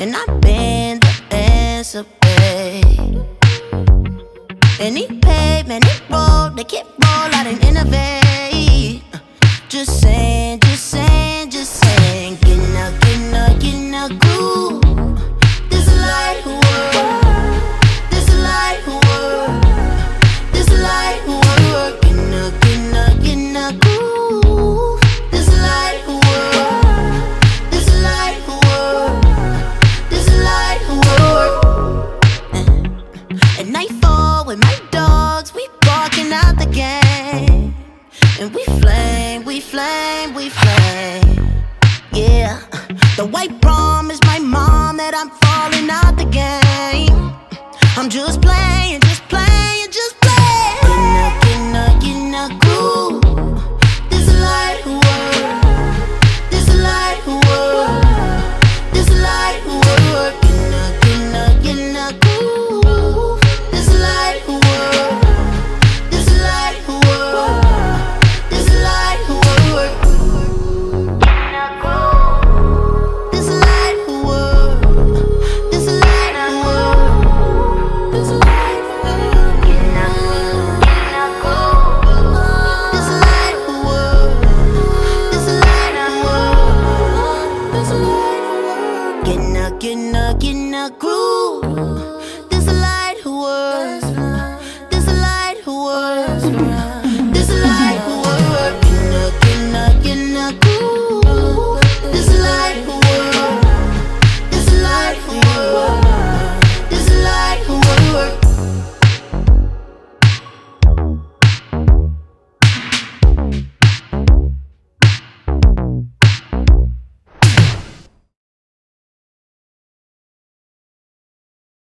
and I've been the answer, babe. Any pavement, any road, they keep roll out and innovate. Just saying, just saying, just saying. Get in a groove. This is life work. This is life work. This is life work. Get in a groove. This is life work. This is life work. This is life work. At nightfall with my dogs, we barking out the game. And we flame, we flame, we flame. Yeah, the white prom is my mom that I'm falling out the game. I'm just playing, just playing, just playing. Get in a groove. This is life work. This is life work. This is life work. Get in a groove. This is life work. This is life work. This is life work. This is life work. This is life work. This is life work. This is life work. This is life work. This is life work. Get in a groove.